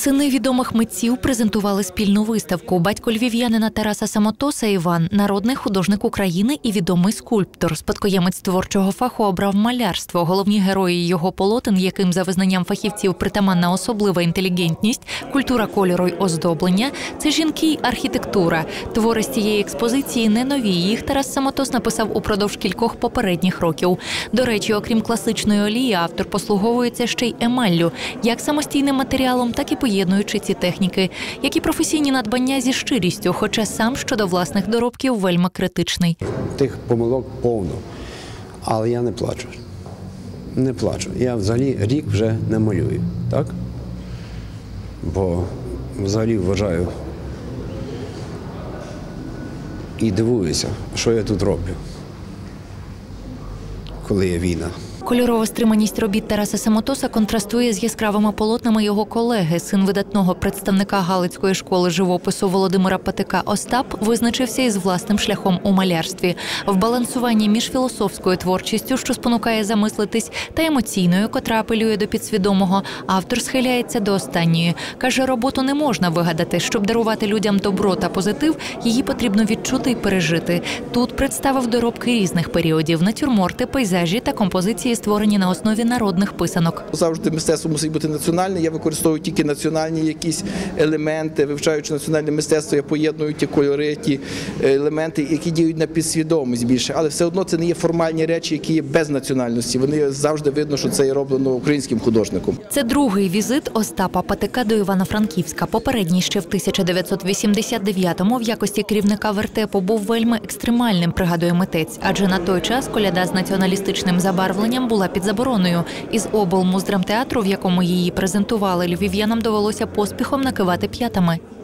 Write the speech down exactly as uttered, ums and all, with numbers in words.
Сини відомих митців презентували спільну виставку. Батько львів'янина Тараса Самотоса Іван – народний художник України і відомий скульптор. Спадкоємець творчого фаху обрав малярство. Головні герої його полотен, яким за визнанням фахівців притаманна особлива інтелігентність, культура кольору й оздоблення – це жінки й архітектура. Твори з цієї експозиції не нові. Їх Тарас Самотос написав упродовж кількох попередніх років. До речі, окрім класичної олії, автор послуговується ще й емаллю, як самостійним матеріалом, так і поєднуючи ці техніки, які професійні надбання зі щирістю, хоча сам щодо власних доробків вельми критичний. Тих помилок повно, але я не плачу. Не плачу. Я взагалі рік вже не малюю, так? Бо взагалі вважаю і дивуюся, що я тут роблю, коли є війна. Кольорова стриманість робіт Тараса Самотоса контрастує з яскравими полотнами його колеги. Син видатного представника Галицької школи живопису Володимира Патика Остап визначився із власним шляхом у малярстві. В балансуванні між філософською творчістю, що спонукає замислитись, та емоційною, котра апелює до підсвідомого, автор схиляється до останньої. Каже, роботу не можна вигадати. Щоб дарувати людям добро та позитив, її потрібно відчути і пережити. Тут представив доробки різних періодів – натюрморти, пейзажі та композиції, створені на основі народних писанок. Завжди мистецтво мусить бути національне. Я використовую тільки національні якісь елементи. Вивчаючи національне мистецтво, я поєдную ті кольори, ті елементи, які діють на підсвідомість більше. Але все одно це не є формальні речі, які є без національності. Вони завжди видно, що це є роблено українським художником. Це другий візит Остапа Патика до Івано-Франківська. Попередній ще в тисяча дев'ятсот вісімдесят дев'ятому в якості керівника вертепу був вельми екстремальним, пригадує митець. Адже на той час коляда з націоналістичним забарвленням була під забороною. Із облмуздрамтеатру, в якому її презентували, львів'янам довелося поспіхом накивати п'ятами.